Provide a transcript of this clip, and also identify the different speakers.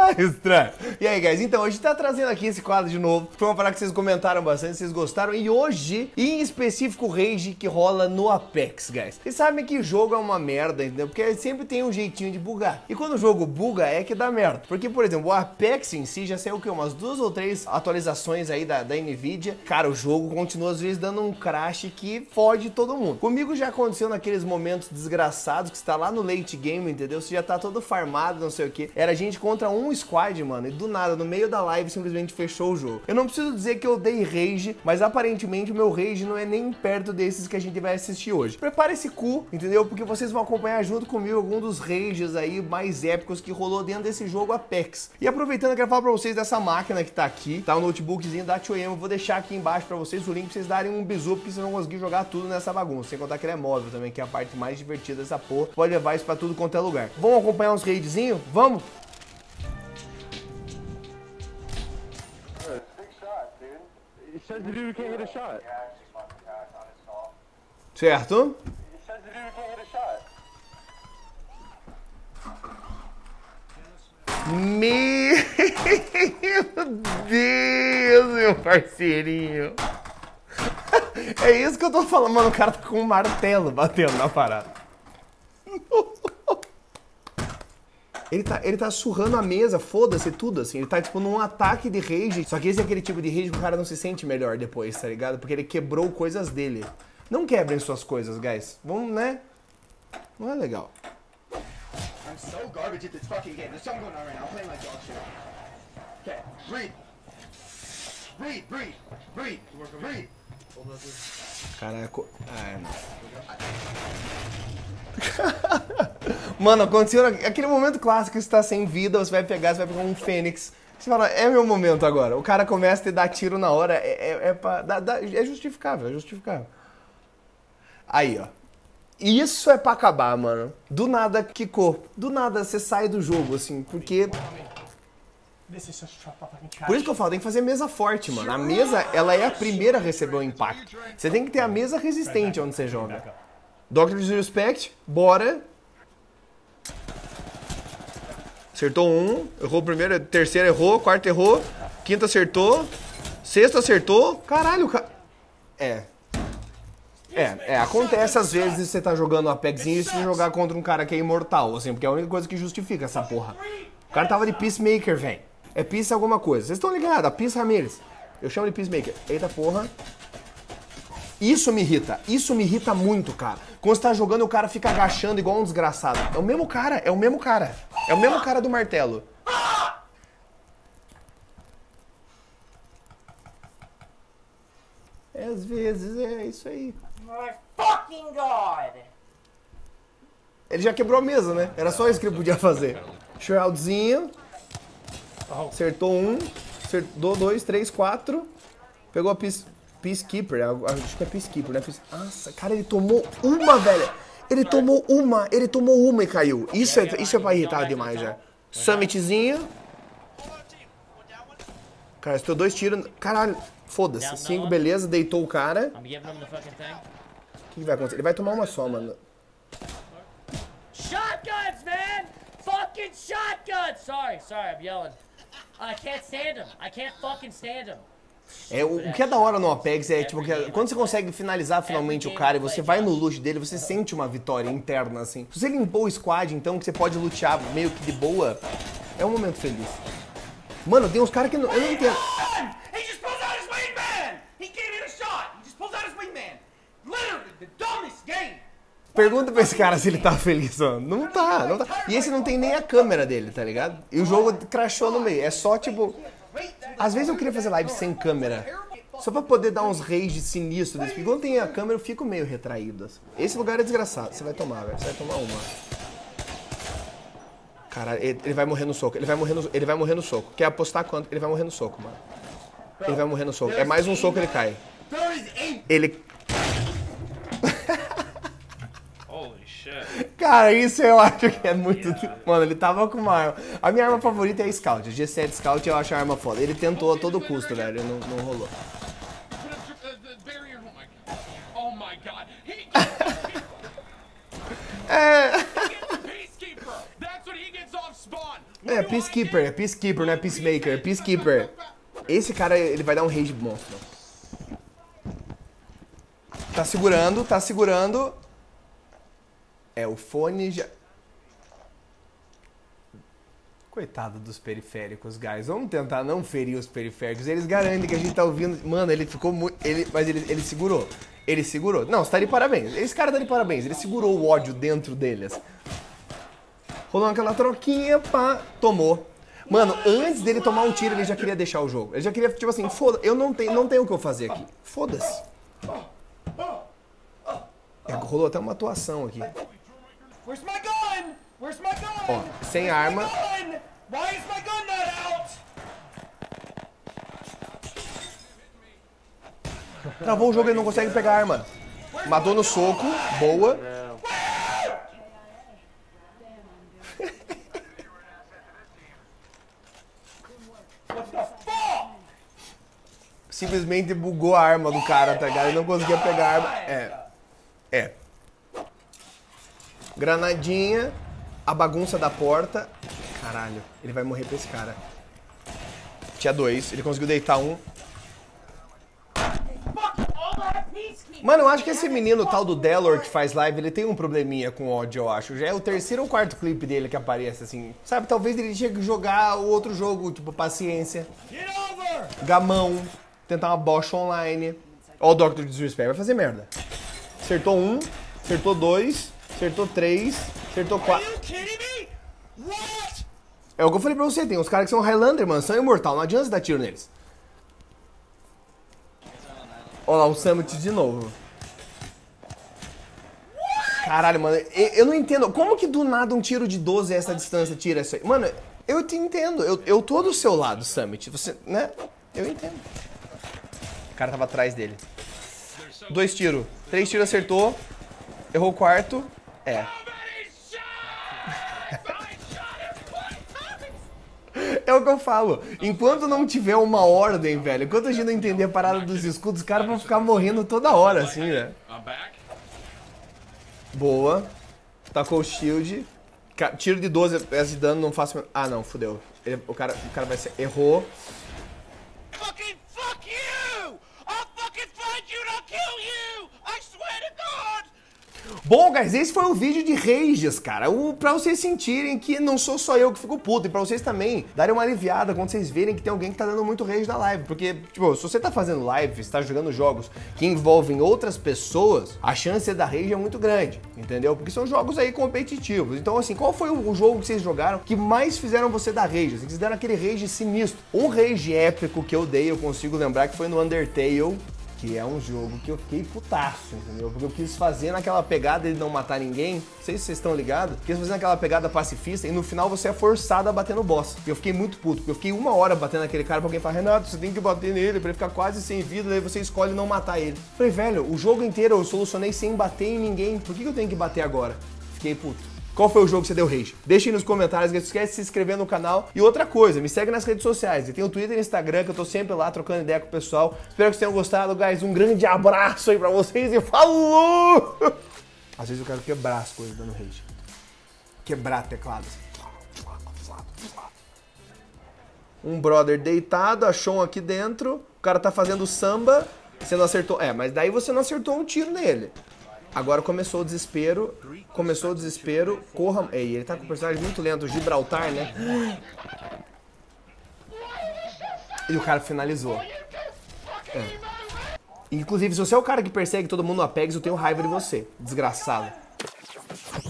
Speaker 1: Estranho. E aí, guys, então, a gente tá trazendo aqui esse quadro de novo. Foi uma parada que vocês comentaram bastante, vocês gostaram. E hoje, em específico, o rage que rola no Apex, guys. Vocês sabem que jogo é uma merda, entendeu? Porque sempre tem um jeitinho de bugar. E quando o jogo buga, é que dá merda. Porque, por exemplo, o Apex em si já saiu o quê? Umas 2 ou 3 atualizações aí da Nvidia. Cara, o jogo continua às vezes dando um crash que fode todo mundo. Comigo já aconteceu naqueles momentos desgraçados que você tá lá no late game, entendeu? Você já tá todo farmado, não sei o que. Era gente contra um squad, mano, e do nada, no meio da live, simplesmente fechou o jogo. Eu não preciso dizer que eu dei rage, mas aparentemente o meu rage não é nem perto desses que a gente vai assistir hoje. Prepara esse cu, entendeu? Porque vocês vão acompanhar junto comigo algum dos rages aí mais épicos que rolou dentro desse jogo Apex. E aproveitando, eu quero falar pra vocês dessa máquina que tá aqui, tá? O notebookzinho da Tioemo. Vou deixar aqui embaixo pra vocês o link pra vocês darem um bizu, porque vocês vão conseguir jogar tudo nessa bagunça. Sem contar que ele é móvel também, que é a parte mais divertida dessa porra. Pode levar isso pra tudo quanto é lugar. Vamos acompanhar uns raidzinhos? Vamos? Certo? Meu Deus, meu parceirinho. É isso que eu tô falando, mano. O cara tá com um martelo batendo na parada. Ele tá surrando a mesa, foda-se tudo, assim. Ele tá, tipo, num ataque de rage. Só que esse é aquele tipo de rage que o cara não se sente melhor depois, tá ligado? Porque ele quebrou coisas dele. Não quebrem suas coisas, guys. Vamos, né? Não é legal.
Speaker 2: I'm so garbage at this fucking game. There's something going on right now. I'm playing like dog shit. Okay, breathe. Breathe.
Speaker 1: Caraca. Mano, aconteceu aquele momento clássico que você tá sem vida, você vai pegar um fênix. Você fala, é meu momento agora. O cara começa a te dar tiro na hora, é justificável, é justificável. Aí, ó. Isso é pra acabar, mano. Do nada, quicou. Do nada, você sai do jogo, assim, porque... Por isso que eu falo, tem que fazer mesa forte, mano. A mesa, ela é a primeira a receber o impacto. Você tem que ter a mesa resistente onde você joga. Dr. Disrespect, bora. Acertou um, errou o primeiro, terceiro errou, quarto errou, quinto acertou, sexto acertou. Caralho, cara... acontece às vezes você tá jogando um Apexinho e você jogar contra um cara que é imortal, assim, porque é a única coisa que justifica essa porra. O cara tava de Peacemaker, velho. É Peace alguma coisa. Vocês estão ligados? A Peace Ramirez. Eu chamo de Peacemaker. Eita porra. Isso me irrita muito, cara. Quando você tá jogando, o cara fica agachando igual um desgraçado. É o mesmo cara. É o mesmo cara do martelo. Às vezes é isso aí.
Speaker 3: My fucking God!
Speaker 1: Ele já quebrou a mesa, né? Era só isso que ele podia fazer. Shroudzinho. Acertou um. Acertou 2, 3, 4. Pegou a Peacekeeper. Acho que é Peacekeeper, né? Nossa, cara, ele tomou uma, velho. Ele tomou uma e caiu. Isso é pra irritar demais já. Summitzinho. Cara, estou 2 tiros. Caralho. Foda-se. 5, beleza. Deitou o cara. O que vai acontecer? Ele vai tomar uma só, mano.
Speaker 3: Shotguns, man! Fucking shotguns! Sorry, I'm yelling. I can't stand them. I can't fucking stand them.
Speaker 1: O que é da hora no Apex é, tipo, quando você consegue finalizar finalmente o cara e você vai no loot dele, você sente uma vitória interna, assim. Se você limpou o squad, então, que você pode lutear meio que de boa, é um momento feliz. Mano, tem uns caras que eu não entendo.
Speaker 2: He just pulls out his wingman! He can't hit a shot! He just pulls out his wingman! Literally, the dumbest game!
Speaker 1: Pergunta pra esse cara se ele tá feliz, mano. Não tá. E esse não tem nem a câmera dele, tá ligado? E o jogo crashou no meio. É só, tipo... Às vezes eu queria fazer live sem câmera. Só pra poder dar uns rage sinistros. Porque quando tem a câmera eu fico meio retraído. Assim. Esse lugar é desgraçado. Você vai tomar, velho. Você vai tomar uma. Cara, ele vai morrer no soco. Ele vai morrer no soco. Quer apostar quanto? Ele vai morrer no soco, mano. Ele vai morrer no soco. É mais um soco ele cai. Ele... Cara, isso eu acho que é muito... Mano, ele tava com uma arma. A minha arma favorita é a Scout. A G7 Scout eu acho a arma foda. Ele tentou a todo custo, velho. Não rolou. É Peacekeeper, não é Peacemaker, é Peacekeeper. Esse cara, ele vai dar um rage monstro. Tá segurando. É, o fone já... Coitado dos periféricos, guys. Vamos tentar não ferir os periféricos. Eles garantem que a gente tá ouvindo... Mano, ele ficou muito... Mas ele segurou. Ele segurou. Não, você tá de parabéns. Esse cara tá de parabéns. Ele segurou o ódio dentro deles. Rolou aquela troquinha, pá, tomou. Mano, antes dele tomar um tiro, ele já queria deixar o jogo. Ele já queria, tipo assim, foda-se, eu não tenho o que eu fazer aqui. Foda-se. É, rolou até uma atuação aqui.
Speaker 2: Where's my gun? Where's my gun?
Speaker 1: Ó, sem arma.
Speaker 2: Why is my gun not out?
Speaker 1: Travou o jogo, ele não consegue pegar a arma. Matou no soco, boa. Simplesmente bugou a arma do cara, tá ligado? Ele não conseguia pegar a arma. É. Granadinha. A bagunça da porta. Caralho, ele vai morrer pra esse cara. Tinha 2, ele conseguiu deitar um. Mano, eu acho que esse menino, tal do Delor, que faz live, ele tem um probleminha com ódio, eu acho. Já é o 3º ou 4º clipe dele que aparece, assim. Sabe, talvez ele tinha que jogar o outro jogo, tipo, paciência. Gamão. Tentar uma bocha online. Ó o Dr. Disrespect, vai fazer merda. Acertou 1, acertou 2, acertou 3, acertou 4. É o que eu falei pra você, tem uns caras que são Highlander, mano, são imortal, não adianta você dar tiro neles. Olha lá, o Summit de novo. Caralho, mano, eu não entendo. Como que do nada um tiro de 12 a essa distância tira isso aí? Mano, eu te entendo. Eu tô do seu lado, Summit. Você, né? Eu entendo. O cara tava atrás dele. 2 tiros. 3 tiros acertou. Errou o 4º. É. É o que eu falo. Enquanto não tiver uma ordem, velho, enquanto a gente não entender a parada dos escudos, os caras vão ficar morrendo toda hora, assim, né? Boa. Tacou o shield. Tiro de 12 de dano, não faço... Ah, não, fudeu. O cara vai ser... Errou.
Speaker 2: Fucking fuck you! I'll fucking find you and I'll kill you! I swear to God!
Speaker 1: Bom, guys, esse foi o vídeo de rages, cara. Pra vocês sentirem que não sou só eu que fico puto. E pra vocês também darem uma aliviada quando vocês verem que tem alguém que tá dando muito rage na live. Porque, tipo, se você tá fazendo live, você tá jogando jogos que envolvem outras pessoas, a chance de dar rage é muito grande, entendeu? Porque são jogos aí competitivos. Então, assim, qual foi o jogo que vocês jogaram que mais fizeram você dar rage? Assim, vocês deram aquele rage sinistro. Um rage épico que eu dei, eu consigo lembrar que foi no Undertale, que é um jogo que eu fiquei putaço, entendeu? Porque eu quis fazer naquela pegada de não matar ninguém, não sei se vocês estão ligados, quis fazer naquela pegada pacifista e no final você é forçado a bater no boss. E eu fiquei muito puto, porque eu fiquei 1 hora batendo naquele cara pra alguém falar, Renato, você tem que bater nele pra ele ficar quase sem vida, daí você escolhe não matar ele. Falei, velho, o jogo inteiro eu solucionei sem bater em ninguém, por que eu tenho que bater agora? Fiquei puto. Qual foi o jogo que você deu rage? Deixa aí nos comentários, não esquece de se inscrever no canal. E outra coisa, me segue nas redes sociais. Eu tenho o Twitter e o Instagram, que eu tô sempre lá trocando ideia com o pessoal. Espero que vocês tenham gostado, guys. Um grande abraço aí pra vocês e falou! Às vezes eu quero quebrar as coisas dando rage. Quebrar teclados. Um brother deitado, achou um aqui dentro. O cara tá fazendo samba. Você não acertou. É, mas daí você não acertou um tiro nele. Agora começou o desespero. Corra. Ei, ele tá com um personagem muito lento, Gibraltar, né? E o cara finalizou. É. Inclusive, se você é o cara que persegue todo mundo no Apex, eu tenho raiva de você, desgraçado.